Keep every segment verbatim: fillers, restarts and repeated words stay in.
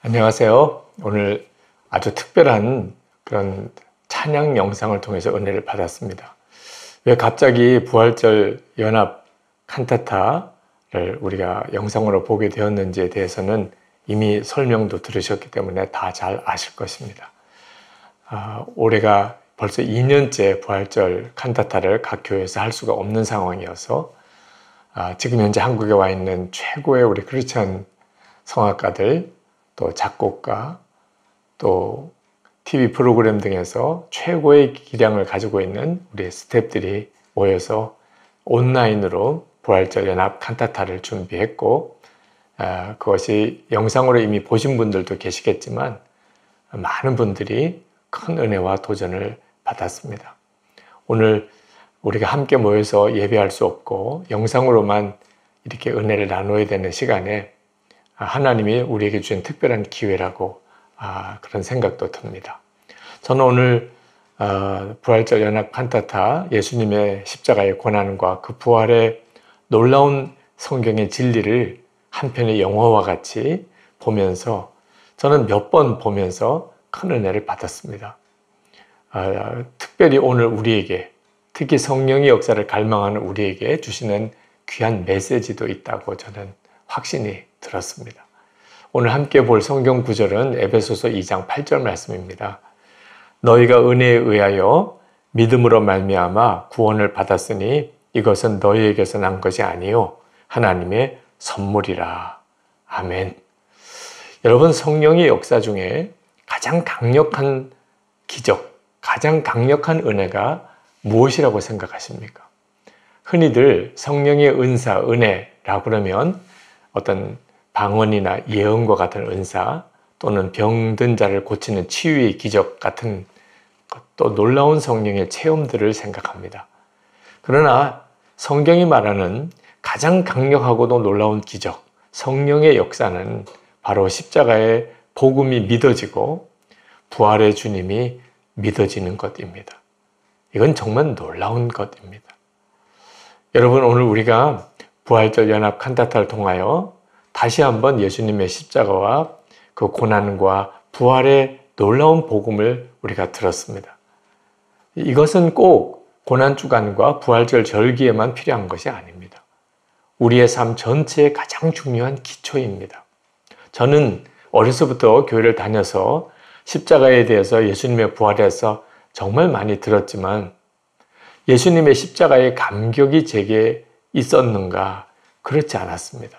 안녕하세요. 오늘 아주 특별한 그런 찬양 영상을 통해서 은혜를 받았습니다. 왜 갑자기 부활절 연합 칸타타를 우리가 영상으로 보게 되었는지에 대해서는 이미 설명도 들으셨기 때문에 다 잘 아실 것입니다. 아, 올해가 벌써 이 년째 부활절 칸타타를 각 교회에서 할 수가 없는 상황이어서 아, 지금 현재 한국에 와 있는 최고의 우리 크리스천 성악가들, 또 작곡가, 또 티비 프로그램 등에서 최고의 기량을 가지고 있는 우리 스태프들이 모여서 온라인으로 부활절 연합 칸타타를 준비했고, 아, 그것이 영상으로 이미 보신 분들도 계시겠지만 많은 분들이 큰 은혜와 도전을 받았습니다. 오늘 우리가 함께 모여서 예배할 수 없고 영상으로만 이렇게 은혜를 나눠야 되는 시간에 하나님이 우리에게 주신 특별한 기회라고 아, 그런 생각도 듭니다. 저는 오늘 어, 부활절 연합 칸타타 예수님의 십자가의 고난과 그 부활의 놀라운 성경의 진리를 한 편의 영화와 같이 보면서 저는 몇 번 보면서 큰 은혜를 받았습니다. 어, 특별히 오늘 우리에게, 특히 성령의 역사를 갈망하는 우리에게 주시는 귀한 메시지도 있다고 저는 확신이 들었습니다. 오늘 함께 볼 성경 구절은 에베소서 이 장 팔 절 말씀입니다. 너희가 은혜에 의하여 믿음으로 말미암아 구원을 받았으니 이것은 너희에게서 난 것이 아니요 하나님의 선물이라. 아멘. 여러분, 성령의 역사 중에 가장 강력한 기적, 가장 강력한 은혜가 무엇이라고 생각하십니까? 흔히들 성령의 은사, 은혜라고 그러면 어떤 방언이나 예언과 같은 은사, 또는 병든 자를 고치는 치유의 기적 같은 또 놀라운 성령의 체험들을 생각합니다. 그러나 성경이 말하는 가장 강력하고도 놀라운 기적, 성령의 역사는 바로 십자가의 복음이 믿어지고 부활의 주님이 믿어지는 것입니다. 이건 정말 놀라운 것입니다. 여러분, 오늘 우리가 부활절 연합 칸타타를 통하여 다시 한번 예수님의 십자가와 그 고난과 부활의 놀라운 복음을 우리가 들었습니다. 이것은 꼭 고난주간과 부활절 절기에만 필요한 것이 아닙니다. 우리의 삶 전체의 가장 중요한 기초입니다. 저는 어려서부터 교회를 다녀서 십자가에 대해서 예수님의 부활에서 정말 많이 들었지만 예수님의 십자가의 감격이 제게 있었는가? 그렇지 않았습니다.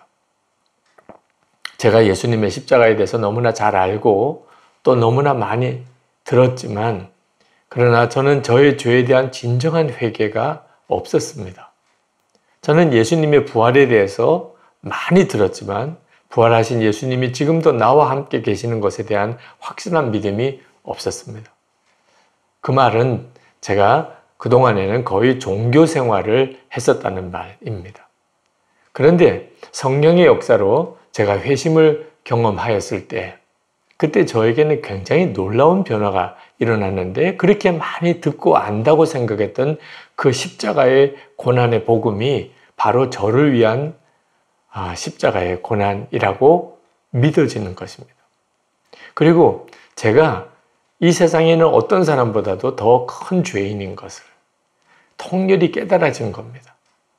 제가 예수님의 십자가에 대해서 너무나 잘 알고 또 너무나 많이 들었지만 그러나 저는 저의 죄에 대한 진정한 회개가 없었습니다. 저는 예수님의 부활에 대해서 많이 들었지만 부활하신 예수님이 지금도 나와 함께 계시는 것에 대한 확실한 믿음이 없었습니다. 그 말은 제가 그동안에는 거의 종교 생활을 했었다는 말입니다. 그런데 성령의 역사로 제가 회심을 경험하였을 때 그때 저에게는 굉장히 놀라운 변화가 일어났는데 그렇게 많이 듣고 안다고 생각했던 그 십자가의 고난의 복음이 바로 저를 위한 아, 십자가의 고난이라고 믿어지는 것입니다. 그리고 제가 이 세상에는 어떤 사람보다도 더 큰 죄인인 것을 통렬히 깨달아진 겁니다.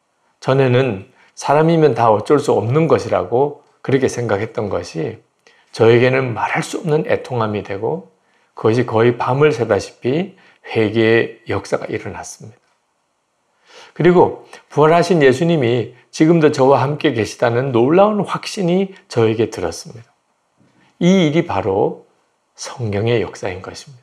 전에는 사람이면 다 어쩔 수 없는 것이라고 그렇게 생각했던 것이 저에게는 말할 수 없는 애통함이 되고 그것이 거의 밤을 새다시피 회개의 역사가 일어났습니다. 그리고 부활하신 예수님이 지금도 저와 함께 계시다는 놀라운 확신이 저에게 들었습니다. 이 일이 바로 성령의 역사인 것입니다.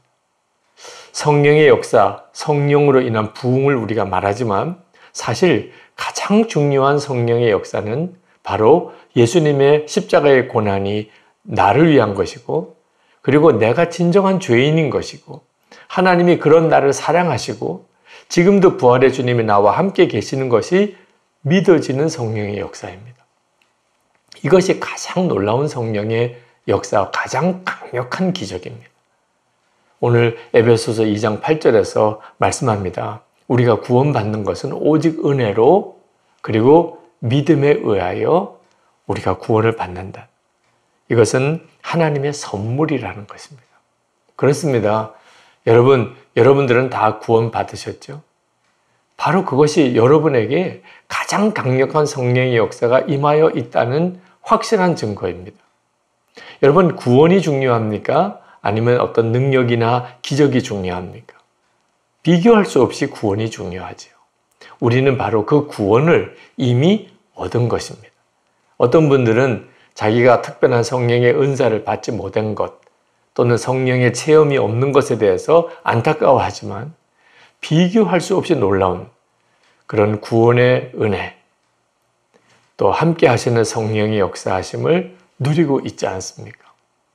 성령의 역사, 성령으로 인한 부흥을 우리가 말하지만 사실 가장 중요한 성령의 역사는 바로 예수님의 십자가의 고난이 나를 위한 것이고 그리고 내가 진정한 죄인인 것이고 하나님이 그런 나를 사랑하시고 지금도 부활의 주님이 나와 함께 계시는 것이 믿어지는 성령의 역사입니다. 이것이 가장 놀라운 성령의 역사와 가장 강력한 기적입니다. 오늘 에베소서 이 장 팔 절에서 말씀합니다. 우리가 구원받는 것은 오직 은혜로 그리고 믿음에 의하여 우리가 구원을 받는다. 이것은 하나님의 선물이라는 것입니다. 그렇습니다. 여러분, 여러분들은 다 구원 받으셨죠? 바로 그것이 여러분에게 가장 강력한 성령의 역사가 임하여 있다는 확실한 증거입니다. 여러분, 구원이 중요합니까? 아니면 어떤 능력이나 기적이 중요합니까? 비교할 수 없이 구원이 중요하죠. 우리는 바로 그 구원을 이미 얻은 것입니다. 어떤 분들은 자기가 특별한 성령의 은사를 받지 못한 것 또는 성령의 체험이 없는 것에 대해서 안타까워하지만 비교할 수 없이 놀라운 그런 구원의 은혜, 또 함께 하시는 성령의 역사하심을 누리고 있지 않습니까?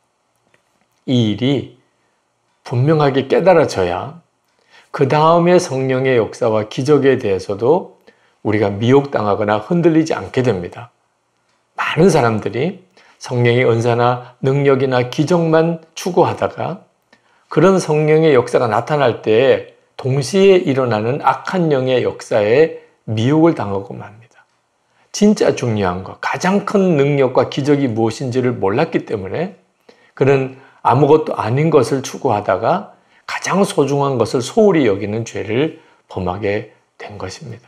이 일이 분명하게 깨달아져야 그 다음에 성령의 역사와 기적에 대해서도 우리가 미혹당하거나 흔들리지 않게 됩니다. 많은 사람들이 성령의 은사나 능력이나 기적만 추구하다가 그런 성령의 역사가 나타날 때 동시에 일어나는 악한 영의 역사에 미혹을 당하고 맙니다. 진짜 중요한 것, 가장 큰 능력과 기적이 무엇인지를 몰랐기 때문에 그는 아무것도 아닌 것을 추구하다가 가장 소중한 것을 소홀히 여기는 죄를 범하게 된 것입니다.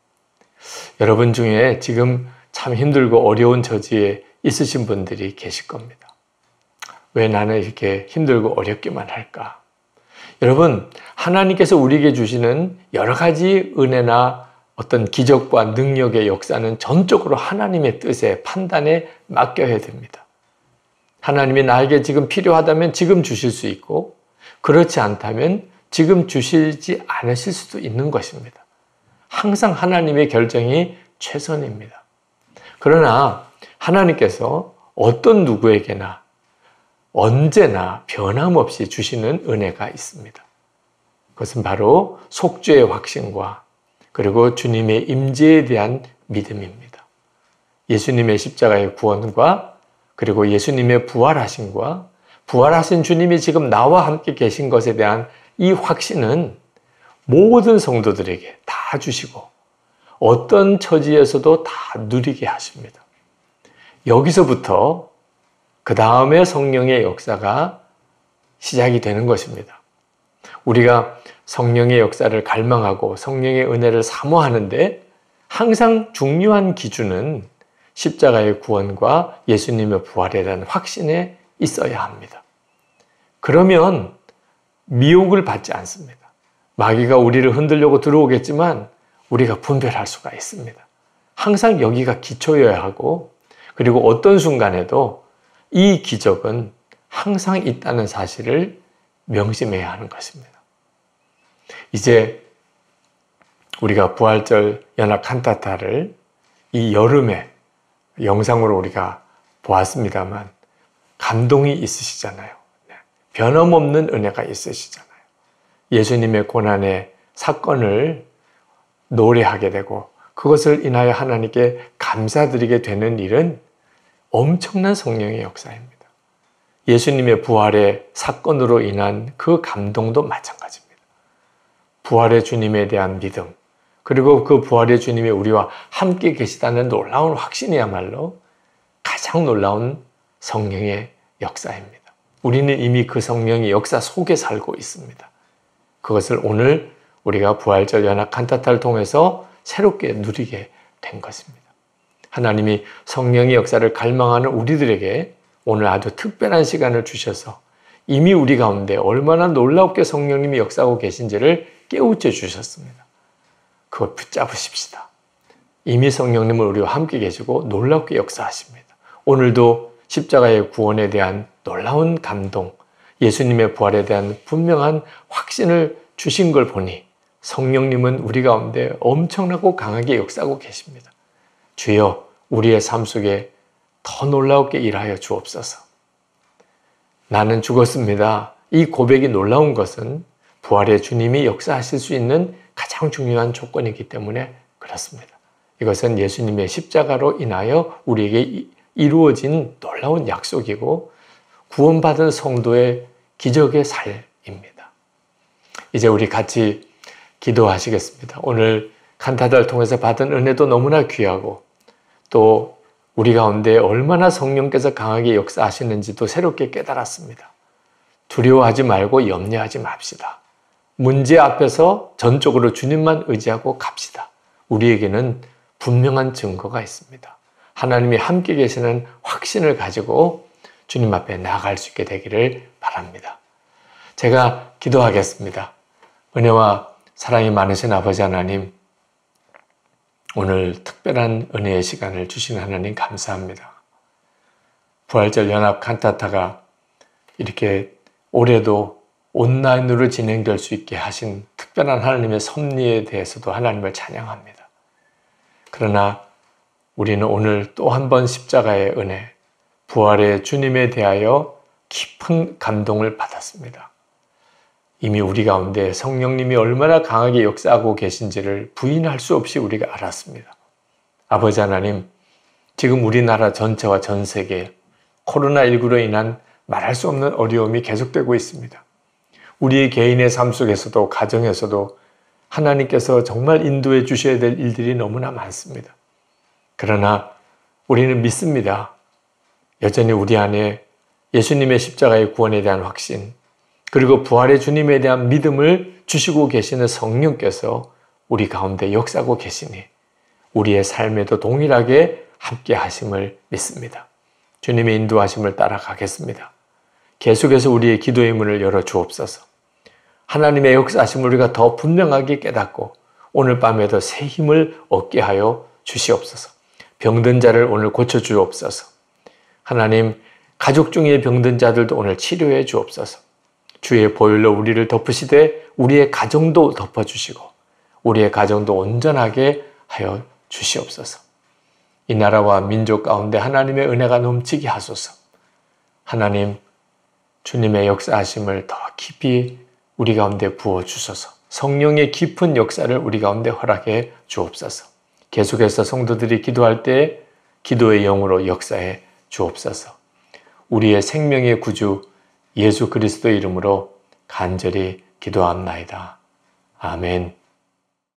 여러분 중에 지금 참 힘들고 어려운 처지에 있으신 분들이 계실 겁니다. 왜 나는 이렇게 힘들고 어렵기만 할까? 여러분, 하나님께서 우리에게 주시는 여러 가지 은혜나 어떤 기적과 능력의 역사는 전적으로 하나님의 뜻에 판단에 맡겨야 됩니다. 하나님이 나에게 지금 필요하다면 지금 주실 수 있고 그렇지 않다면 지금 주시지 않으실 수도 있는 것입니다. 항상 하나님의 결정이 최선입니다. 그러나 하나님께서 어떤 누구에게나 언제나 변함없이 주시는 은혜가 있습니다. 그것은 바로 속죄의 확신과 그리고 주님의 임재에 대한 믿음입니다. 예수님의 십자가의 구원과 그리고 예수님의 부활하심과 부활하신 주님이 지금 나와 함께 계신 것에 대한 이 확신은 모든 성도들에게 다 주시고 어떤 처지에서도 다 누리게 하십니다. 여기서부터 그 다음에 성령의 역사가 시작이 되는 것입니다. 우리가 성령의 역사를 갈망하고 성령의 은혜를 사모하는데 항상 중요한 기준은 십자가의 구원과 예수님의 부활에 대한 확신에 있어야 합니다. 그러면 미혹을 받지 않습니다. 마귀가 우리를 흔들려고 들어오겠지만 우리가 분별할 수가 있습니다. 항상 여기가 기초여야 하고 그리고 어떤 순간에도 이 기적은 항상 있다는 사실을 명심해야 하는 것입니다. 이제 우리가 부활절 연합 칸타타를 이 여름에 영상으로 우리가 보았습니다만 감동이 있으시잖아요. 변함없는 은혜가 있으시잖아요. 예수님의 고난의 사건을 노래하게 되고 그것을 인하여 하나님께 감사드리게 되는 일은 엄청난 성령의 역사입니다. 예수님의 부활의 사건으로 인한 그 감동도 마찬가지입니다. 부활의 주님에 대한 믿음, 그리고 그 부활의 주님이 우리와 함께 계시다는 놀라운 확신이야말로 가장 놀라운 성령의 역사입니다. 우리는 이미 그 성령의 역사 속에 살고 있습니다. 그것을 오늘 우리가 부활절 연합 칸타타를 통해서 새롭게 누리게 된 것입니다. 하나님이 성령의 역사를 갈망하는 우리들에게 오늘 아주 특별한 시간을 주셔서 이미 우리 가운데 얼마나 놀랍게 성령님이 역사하고 계신지를 깨우쳐 주셨습니다. 그걸 붙잡으십시다. 이미 성령님은 우리와 함께 계시고 놀랍게 역사하십니다. 오늘도 십자가의 구원에 대한 놀라운 감동, 예수님의 부활에 대한 분명한 확신을 주신 걸 보니 성령님은 우리 가운데 엄청나고 강하게 역사하고 계십니다. 주여, 우리의 삶 속에 더 놀랍게 일하여 주옵소서. 나는 죽었습니다. 이 고백이 놀라운 것은 부활의 주님이 역사하실 수 있는 가장 중요한 조건이기 때문에 그렇습니다. 이것은 예수님의 십자가로 인하여 우리에게 이루어진 놀라운 약속이고 구원받은 성도의 기적의 삶입니다. 이제 우리 같이 기도하시겠습니다. 오늘 칸타타를 통해서 받은 은혜도 너무나 귀하고 또 우리 가운데 얼마나 성령께서 강하게 역사하시는지도 새롭게 깨달았습니다. 두려워하지 말고 염려하지 맙시다. 문제 앞에서 전적으로 주님만 의지하고 갑시다. 우리에게는 분명한 증거가 있습니다. 하나님이 함께 계시는 확신을 가지고 주님 앞에 나아갈 수 있게 되기를 바랍니다. 제가 기도하겠습니다. 은혜와 사랑이 많으신 아버지 하나님, 오늘 특별한 은혜의 시간을 주신 하나님 감사합니다. 부활절 연합 칸타타가 이렇게 올해도 온라인으로 진행될 수 있게 하신 특별한 하나님의 섭리에 대해서도 하나님을 찬양합니다. 그러나 우리는 오늘 또 한 번 십자가의 은혜, 부활의 주님에 대하여 깊은 감동을 받았습니다. 이미 우리 가운데 성령님이 얼마나 강하게 역사하고 계신지를 부인할 수 없이 우리가 알았습니다. 아버지 하나님, 지금 우리나라 전체와 전 세계 코로나십구로 인한 말할 수 없는 어려움이 계속되고 있습니다. 우리 개인의 삶 속에서도 가정에서도 하나님께서 정말 인도해 주셔야 될 일들이 너무나 많습니다. 그러나 우리는 믿습니다. 여전히 우리 안에 예수님의 십자가의 구원에 대한 확신, 그리고 부활의 주님에 대한 믿음을 주시고 계시는 성령께서 우리 가운데 역사하고 계시니 우리의 삶에도 동일하게 함께 하심을 믿습니다. 주님의 인도하심을 따라가겠습니다. 계속해서 우리의 기도의 문을 열어 주옵소서. 하나님의 역사하심을 우리가 더 분명하게 깨닫고 오늘 밤에도 새 힘을 얻게 하여 주시옵소서. 병든 자를 오늘 고쳐 주옵소서. 하나님, 가족 중에 병든 자들도 오늘 치료해 주옵소서. 주의 보혈로 우리를 덮으시되 우리의 가정도 덮어주시고 우리의 가정도 온전하게 하여 주시옵소서. 이 나라와 민족 가운데 하나님의 은혜가 넘치게 하소서. 하나님, 주님의 역사하심을 더 깊이 우리 가운데 부어주소서. 성령의 깊은 역사를 우리 가운데 허락해 주옵소서. 계속해서 성도들이 기도할 때 기도의 영으로 역사해 주옵소서. 우리의 생명의 구주 예수 그리스도의 이름으로 간절히 기도합나이다. 아멘.